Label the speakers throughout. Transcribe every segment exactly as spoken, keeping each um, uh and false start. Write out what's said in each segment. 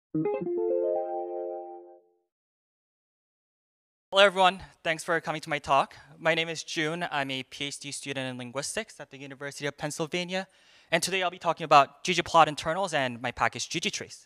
Speaker 1: Hello, everyone. Thanks for coming to my talk. My name is June. I'm a PhD student in linguistics at the University of Pennsylvania. And today I'll be talking about ggplot internals and my package ggtrace.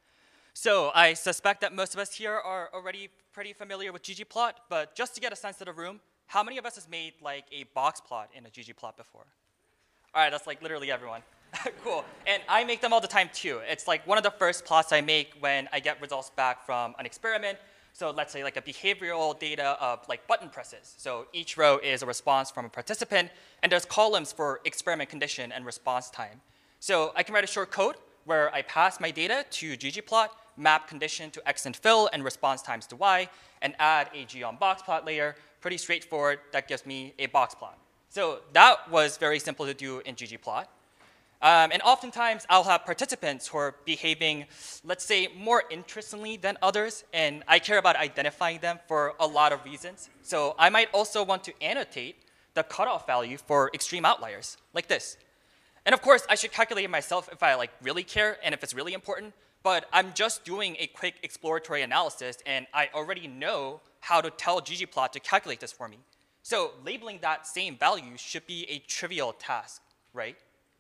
Speaker 1: So I suspect that most of us here are already pretty familiar with ggplot, but just to get a sense of the room, how many of us has made like a box plot in a ggplot before? All right, that's like literally everyone. Cool. And I make them all the time too. It's like one of the first plots I make when I get results back from an experiment. So let's say like a behavioral data of like button presses. So each row is a response from a participant, and there's columns for experiment condition and response time. So I can write a short code where I pass my data to ggplot, map condition to x and fill, and response times to y, and add a Geom box plot layer. Pretty straightforward. That gives me a box plot. So that was very simple to do in ggplot. Um, and oftentimes, I'll have participants who are behaving, let's say, more interestingly than others, and I care about identifying them for a lot of reasons. So I might also want to annotate the cutoff value for extreme outliers, like this. And of course, I should calculate it myself if I like really care and if it's really important, but I'm just doing a quick exploratory analysis, and I already know how to tell ggplot to calculate this for me. So labeling that same value should be a trivial task, right?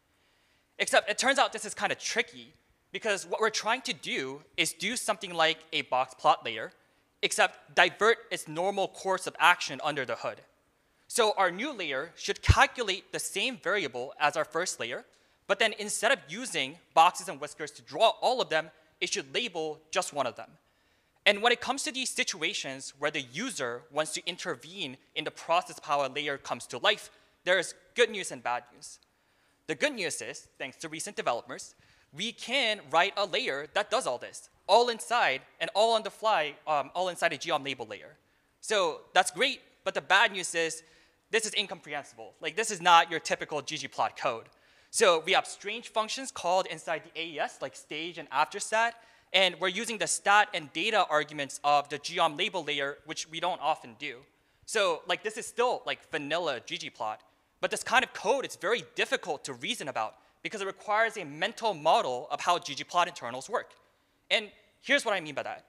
Speaker 1: Except it turns out this is kind of tricky because what we're trying to do is do something like a box plot layer, except divert its normal course of action under the hood. So our new layer should calculate the same variable as our first layer, but then instead of using boxes and whiskers to draw all of them, it should label just one of them. And when it comes to these situations where the user wants to intervene in the process of how a layer comes to life, there's good news and bad news. The good news is, thanks to recent developers, we can write a layer that does all this, all inside and all on the fly, um, all inside a Geom label layer. So that's great, but the bad news is this is incomprehensible. Like this is not your typical ggplot code. So we have strange functions called inside the A E S, like stage and afterstat, and we're using the stat and data arguments of the Geom label layer, which we don't often do. So like this is still like vanilla ggplot. But this kind of code is very difficult to reason about because it requires a mental model of how ggplot internals work. And here's what I mean by that.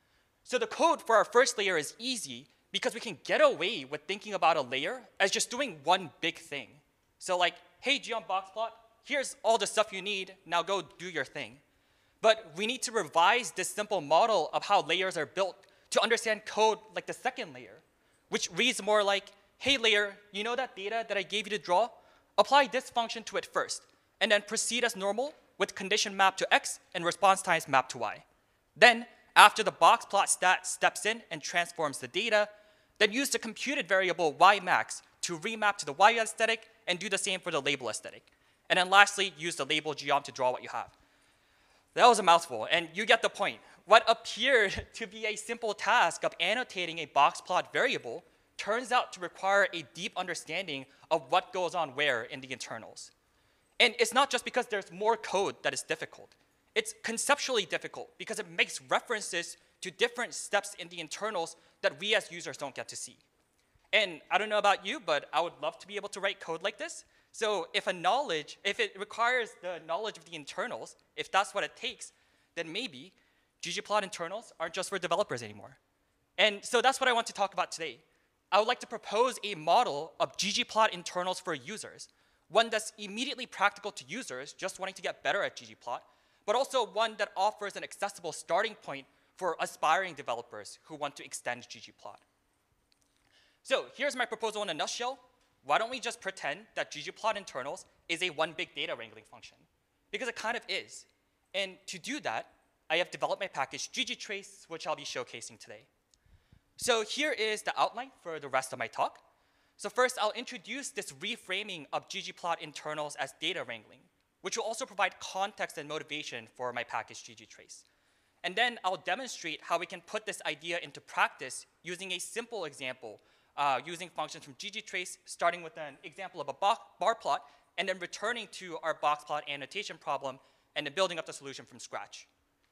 Speaker 1: So the code for our first layer is easy because we can get away with thinking about a layer as just doing one big thing. So like, hey, Geom box plot, here's all the stuff you need, now go do your thing. But we need to revise this simple model of how layers are built to understand code like the second layer, which reads more like, hey layer, you know that data that I gave you to draw? Apply this function to it first, and then proceed as normal with condition mapped to x and response times mapped to y. Then, after the box plot stat steps in and transforms the data, then use the computed variable y max to remap to the y aesthetic and do the same for the label aesthetic. And then lastly, use the label geom to draw what you have. That was a mouthful, and you get the point. What appeared to be a simple task of annotating a box plot variable turns out to require a deep understanding of what goes on where in the internals. And it's not just because there's more code that is difficult. It's conceptually difficult because it makes references to different steps in the internals that we as users don't get to see. And I don't know about you, but I would love to be able to write code like this. So if a knowledge, if it requires the knowledge of the internals, if that's what it takes, then maybe ggplot internals aren't just for developers anymore. And so that's what I want to talk about today. I would like to propose a model of ggplot internals for users, one that's immediately practical to users just wanting to get better at ggplot, but also one that offers an accessible starting point for aspiring developers who want to extend ggplot. So here's my proposal in a nutshell. Why don't we just pretend that ggplot internals is a one big data wrangling function? Because it kind of is. And to do that, I have developed my package ggtrace, which I'll be showcasing today. So here is the outline for the rest of my talk. So first, I'll introduce this reframing of ggplot internals as data wrangling, which will also provide context and motivation for my package ggtrace. And then I'll demonstrate how we can put this idea into practice using a simple example, uh, using functions from ggtrace, starting with an example of a bar plot, and then returning to our box plot annotation problem, and then building up the solution from scratch.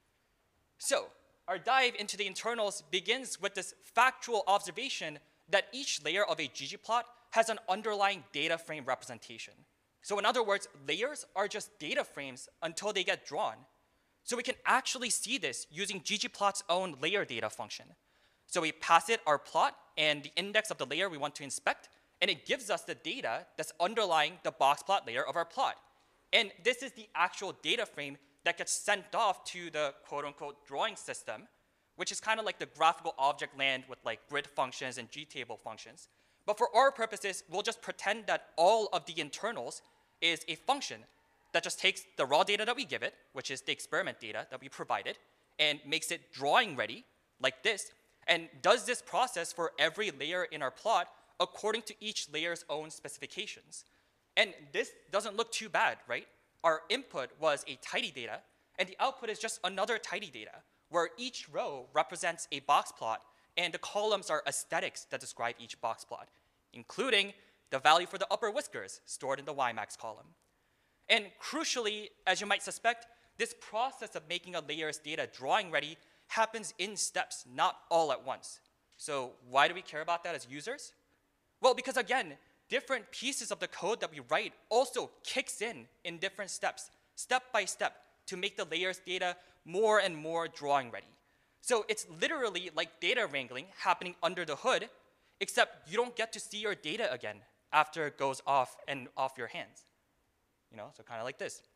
Speaker 1: So our dive into the internals begins with this factual observation that each layer of a ggplot has an underlying data frame representation. So in other words, layers are just data frames until they get drawn. So we can actually see this using ggplot's own layer data function. So we pass it our plot and the index of the layer we want to inspect, and it gives us the data that's underlying the box plot layer of our plot. And this is the actual data frame that gets sent off to the quote-unquote drawing system, which is kind of like the graphical object land with like grid functions and gtable functions. But for our purposes, we'll just pretend that all of the internals is a function that just takes the raw data that we give it, which is the experiment data that we provided, and makes it drawing ready, like this, and does this process for every layer in our plot according to each layer's own specifications. And this doesn't look too bad, right? Our input was a tidy data, and the output is just another tidy data, where each row represents a box plot, and the columns are aesthetics that describe each box plot, including the value for the upper whiskers stored in the Y max column. And crucially, as you might suspect, this process of making a layer's data drawing ready happens in steps, not all at once. So why do we care about that as users? Well, because again, different pieces of the code that we write also kicks in in different steps, step by step, to make the layer's data more and more drawing ready. So it's literally like data wrangling happening under the hood, except you don't get to see your data again after it goes off and off your hands. You know, so kind of like this.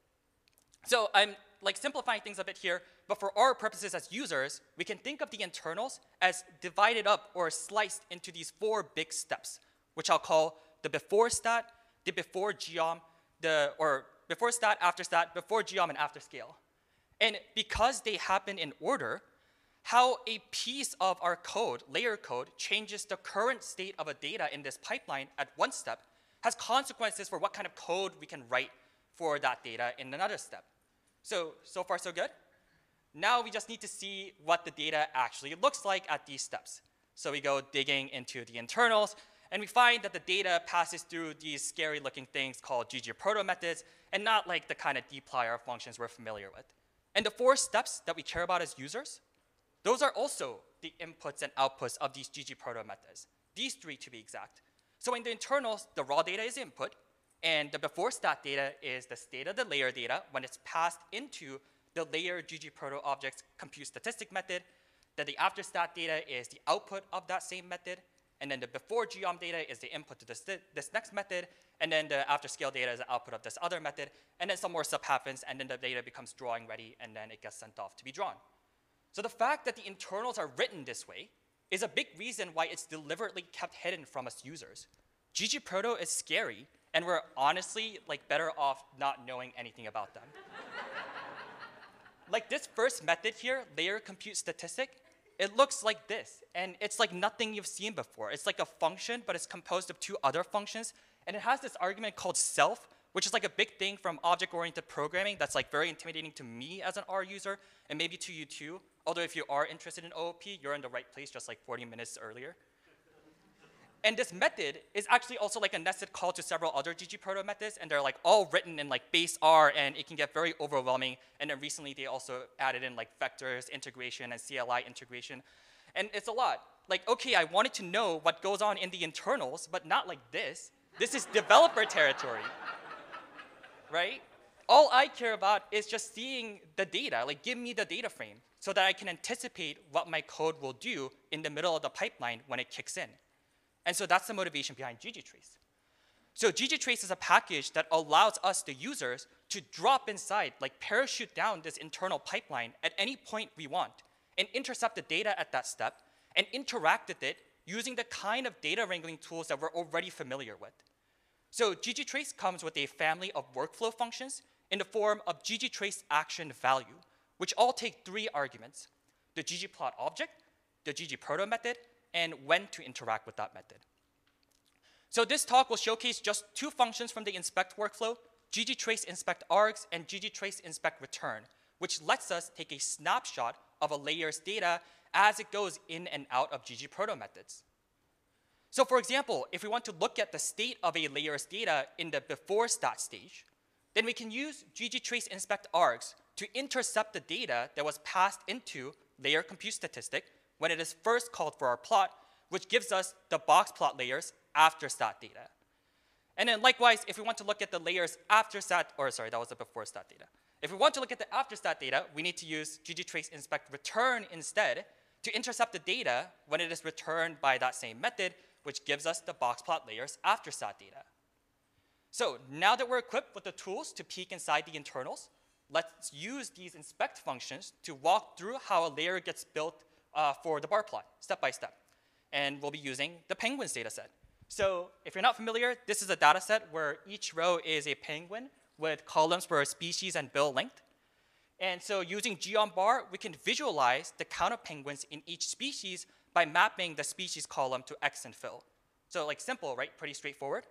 Speaker 1: So I'm like simplifying things a bit here, but for our purposes as users, we can think of the internals as divided up or sliced into these four big steps, which I'll call the before stat, the before geom, the or before stat, after stat, before geom, and after scale. And because they happen in order, how a piece of our code, layer code, changes the current state of a data in this pipeline at one step has consequences for what kind of code we can write for that data in another step. So, so far so good? Now we just need to see what the data actually looks like at these steps. So we go digging into the internals, and we find that the data passes through these scary looking things called ggproto methods, and not like the kind of dplyr functions we're familiar with. And the four steps that we care about as users, those are also the inputs and outputs of these ggproto methods, these three to be exact. So in the internals, the raw data is input, and the before stat data is the state of the layer data when it's passed into the layer ggproto object's compute statistic method. Then the after stat data is the output of that same method, and then the before geom data is the input to this, this next method, and then the after scale data is the output of this other method, and then some more stuff happens, and then the data becomes drawing ready, and then it gets sent off to be drawn. So the fact that the internals are written this way is a big reason why it's deliberately kept hidden from us users. ggproto is scary, and we're honestly like better off not knowing anything about them. Like this first method here, layer compute statistic, it looks like this, and it's like nothing you've seen before. It's like a function, but it's composed of two other functions, and it has this argument called self, which is like a big thing from object-oriented programming that's like very intimidating to me as an R user, and maybe to you too. Although if you are interested in O O P, you're in the right place just like forty minutes earlier. And this method is actually also like a nested call to several other ggproto methods, and they're like all written in like base R, and it can get very overwhelming. And then recently they also added in like vectors integration and C L I integration. And it's a lot. Like, okay, I wanted to know what goes on in the internals, but not like this. This is developer territory, right? All I care about is just seeing the data, like give me the data frame so that I can anticipate what my code will do in the middle of the pipeline when it kicks in. And so that's the motivation behind ggtrace. So ggtrace is a package that allows us, the users, to drop inside, like parachute down this internal pipeline at any point we want and intercept the data at that step and interact with it using the kind of data wrangling tools that we're already familiar with. So ggtrace comes with a family of workflow functions in the form of ggtrace action value, which all take three arguments: the ggplot object, the ggproto method, and when to interact with that method. So this talk will showcase just two functions from the inspect workflow, ggtrace inspect args and ggtrace inspect return, which lets us take a snapshot of a layer's data as it goes in and out of ggproto methods. So for example, if we want to look at the state of a layer's data in the before stat stage, then we can use ggtrace inspect args to intercept the data that was passed into layer compute statistic when it is first called for our plot, which gives us the box plot layers after stat data. And then likewise, if we want to look at the layers after stat, or sorry, that was the before stat data. If we want to look at the afterstat data, we need to use ggtrace inspect return instead to intercept the data when it is returned by that same method, which gives us the boxplot layer's afterstat data. So now that we're equipped with the tools to peek inside the internals, let's use these inspect functions to walk through how a layer gets built uh, for the bar plot, step by step. And we'll be using the penguins data set. So if you're not familiar, this is a data set where each row is a penguin with columns for species and bill length. And so using Geom bar, we can visualize the count of penguins in each species by mapping the species column to X and fill. So like simple, right? Pretty straightforward.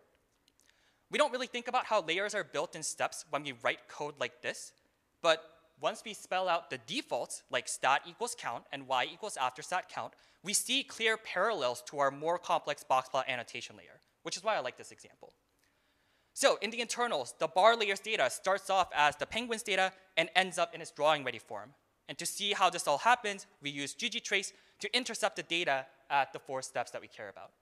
Speaker 1: We don't really think about how layers are built in steps when we write code like this. But once we spell out the defaults, like stat equals count and y equals afterstat count, we see clear parallels to our more complex boxplot annotation layer, which is why I like this example. So in the internals, the bar layer's data starts off as the penguins data and ends up in its drawing ready form. And to see how this all happens, we use ggtrace to intercept the data at the four steps that we care about.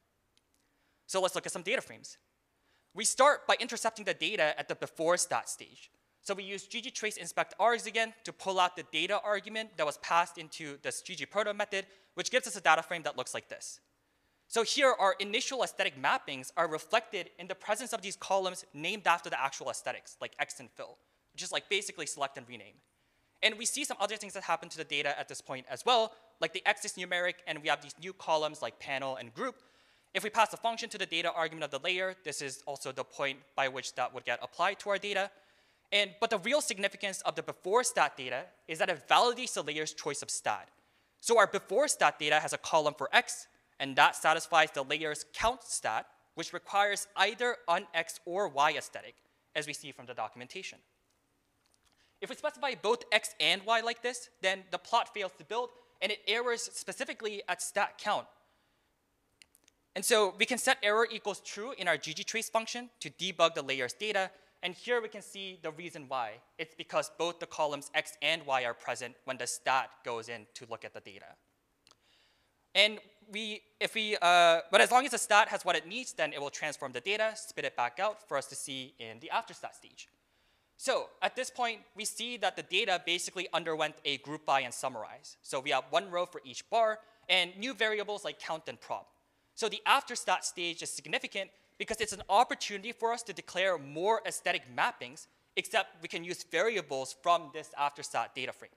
Speaker 1: So let's look at some data frames. We start by intercepting the data at the before stat stage. So we use ggtrace inspect args again to pull out the data argument that was passed into this ggproto method, which gives us a data frame that looks like this. So here, our initial aesthetic mappings are reflected in the presence of these columns named after the actual aesthetics, like X and fill, which is like basically select and rename. And we see some other things that happen to the data at this point as well, like the X is numeric, and we have these new columns like panel and group. If we pass a function to the data argument of the layer, this is also the point by which that would get applied to our data. And, but the real significance of the before stat data is that it validates the layer's choice of stat. So our before stat data has a column for X, and that satisfies the layer's count stat, which requires either an X or Y aesthetic, as we see from the documentation. If we specify both X and Y like this, then the plot fails to build, and it errors specifically at stat count. And so we can set error equals true in our ggtrace function to debug the layer's data, and here we can see the reason why. It's because both the columns X and Y are present when the stat goes in to look at the data. And we, if we, uh, but as long as the stat has what it needs, then it will transform the data, spit it back out for us to see in the afterstat stage. So at this point, we see that the data basically underwent a group by and summarize. So we have one row for each bar and new variables like count and prop. So the afterstat stage is significant because it's an opportunity for us to declare more aesthetic mappings, except we can use variables from this afterstat data frame.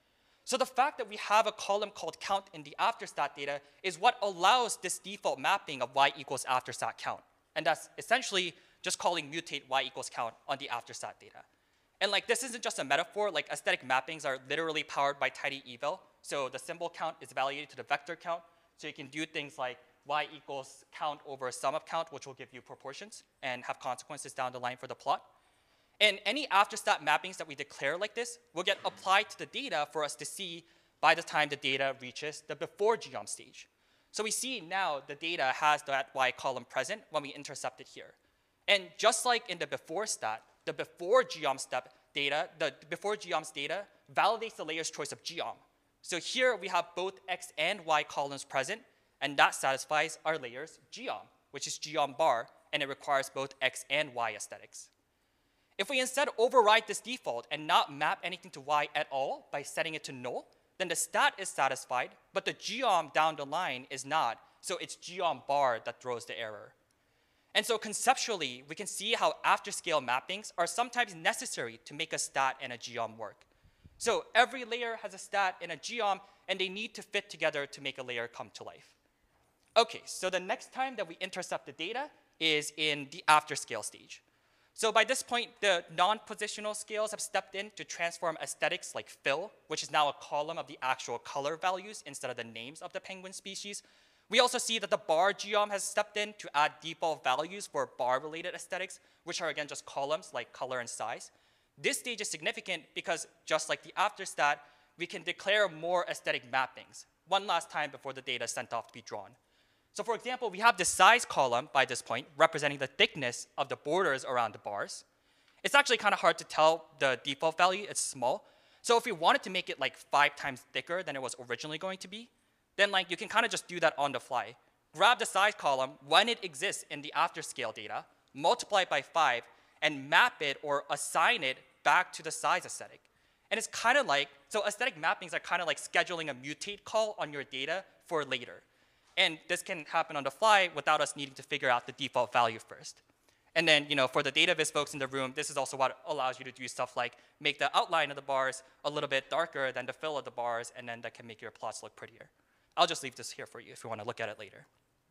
Speaker 1: So the fact that we have a column called count in the afterstat data is what allows this default mapping of y equals afterstat count. And that's essentially just calling mutate y equals count on the afterstat data. And like this isn't just a metaphor, like aesthetic mappings are literally powered by tidyeval. So the symbol count is validated to the vector count. So you can do things like y equals count over sum of count, which will give you proportions and have consequences down the line for the plot. And any afterstat mappings that we declare like this will get applied to the data for us to see by the time the data reaches the before Geom stage. So we see now the data has that y column present when we intercept it here. And just like in the before stat, the before Geom step data, the before Geom's data validates the layer's choice of Geom. So here we have both X and Y columns present, and that satisfies our layer's Geom, which is Geom bar, and it requires both X and Y aesthetics. If we instead override this default and not map anything to Y at all by setting it to null, then the stat is satisfied, but the Geom down the line is not, so it's Geom bar that throws the error. And so conceptually, we can see how after-scale mappings are sometimes necessary to make a stat and a Geom work. So every layer has a stat and a Geom, and they need to fit together to make a layer come to life. Okay, so the next time that we intercept the data is in the after-scale stage. So by this point, the non-positional scales have stepped in to transform aesthetics like fill, which is now a column of the actual color values instead of the names of the penguin species. We also see that the bar geom has stepped in to add default values for bar-related aesthetics, which are again just columns like color and size. This stage is significant because just like the afterstat, we can declare more aesthetic mappings one last time before the data is sent off to be drawn. So for example, we have the size column by this point representing the thickness of the borders around the bars. It's actually kind of hard to tell the default value, it's small. So if we wanted to make it like five times thicker than it was originally going to be, then like you can kind of just do that on the fly. Grab the size column when it exists in the after scale data, multiply it by five, and map it or assign it back to the size aesthetic. And it's kind of like, so aesthetic mappings are kind of like scheduling a mutate call on your data for later. And this can happen on the fly without us needing to figure out the default value first. And then, you know, for the data viz folks in the room, this is also what allows you to do stuff like make the outline of the bars a little bit darker than the fill of the bars, and then that can make your plots look prettier. I'll just leave this here for you if you want to look at it later.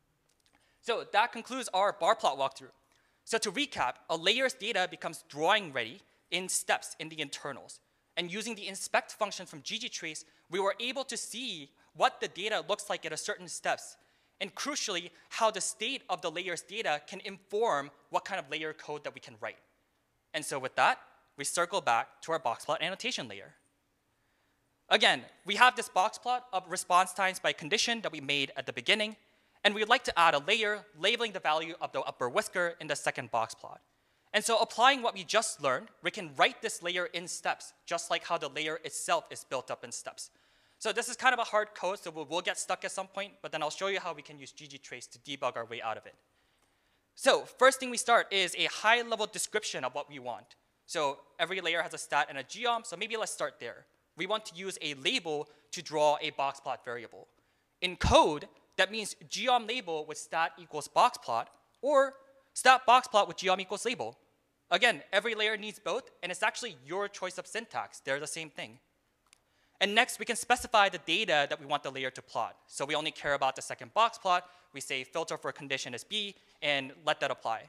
Speaker 1: So that concludes our bar plot walkthrough. So to recap, a layer's data becomes drawing ready in steps in the internals. And using the inspect function from ggtrace, we were able to see what the data looks like at a certain steps, and crucially, how the state of the layer's data can inform what kind of layer code that we can write. And so with that, we circle back to our boxplot annotation layer. Again, we have this boxplot of response times by condition that we made at the beginning, and we'd like to add a layer labeling the value of the upper whisker in the second boxplot. And so applying what we just learned, we can write this layer in steps, just like how the layer itself is built up in steps. So this is kind of a hard code, so we'll, we'll get stuck at some point, but then I'll show you how we can use ggtrace to debug our way out of it. So first thing we start is a high-level description of what we want. So every layer has a stat and a geom, so maybe let's start there. We want to use a label to draw a boxplot variable. In code, that means geom label with stat equals boxplot, or stat boxplot with geom equals label. Again, every layer needs both, and it's actually your choice of syntax. They're the same thing. And next, we can specify the data that we want the layer to plot. So we only care about the second box plot. We say filter for condition is B, and let that apply.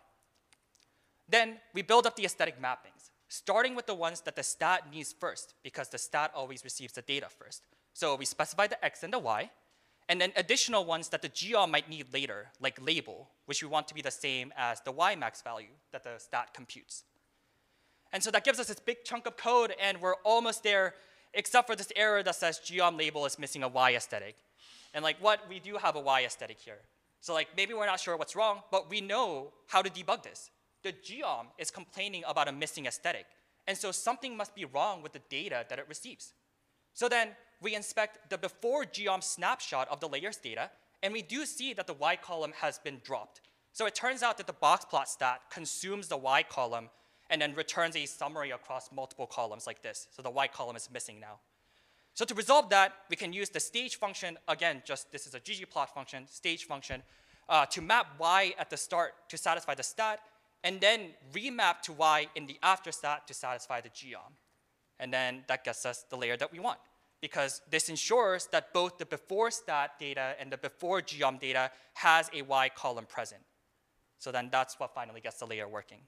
Speaker 1: Then we build up the aesthetic mappings, starting with the ones that the stat needs first, because the stat always receives the data first. So we specify the X and the Y, and then additional ones that the geom might need later, like label, which we want to be the same as the Y max value that the stat computes. And so that gives us this big chunk of code, and we're almost there, except for this error that says geom label is missing a Y aesthetic. And like what, we do have a Y aesthetic here. So like maybe we're not sure what's wrong, but we know how to debug this. The geom is complaining about a missing aesthetic. And so something must be wrong with the data that it receives. So then we inspect the before geom snapshot of the layer's data, and we do see that the Y column has been dropped. So it turns out that the boxplot stat consumes the Y column and then returns a summary across multiple columns like this. So the Y column is missing now. So to resolve that, we can use the stage function, again, just this is a ggplot function, stage function, uh, to map Y at the start to satisfy the stat, and then remap to Y in the after stat to satisfy the geom. And then that gets us the layer that we want, because this ensures that both the before stat data and the before geom data has a Y column present. So then that's what finally gets the layer working.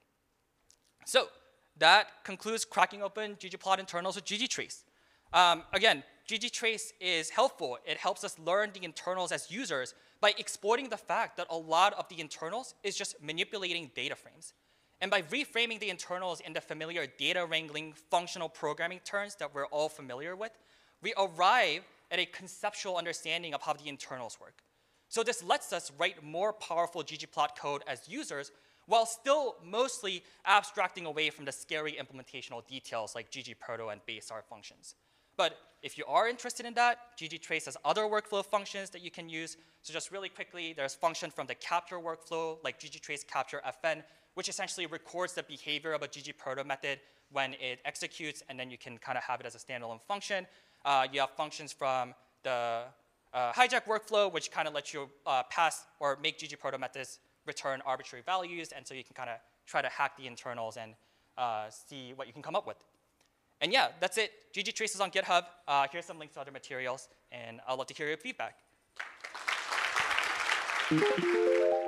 Speaker 1: So that concludes cracking open ggplot internals with ggtrace. Um, again, ggtrace is helpful. It helps us learn the internals as users by exploiting the fact that a lot of the internals is just manipulating data frames. And by reframing the internals in the familiar data wrangling functional programming terms that we're all familiar with, we arrive at a conceptual understanding of how the internals work. So this lets us write more powerful ggplot code as users while still mostly abstracting away from the scary implementational details like ggproto and base R functions. But if you are interested in that, ggtrace has other workflow functions that you can use. So just really quickly, there's function from the capture workflow, like ggtrace capture fn, which essentially records the behavior of a ggproto method when it executes, and then you can kind of have it as a standalone function. Uh, you have functions from the uh, Highjack workflow, which kind of lets you uh, pass or make ggproto methods return arbitrary values, and so you can kind of try to hack the internals and uh, see what you can come up with. And yeah, that's it. ggtrace is on GitHub. Uh, here's some links to other materials, and I'd love to hear your feedback.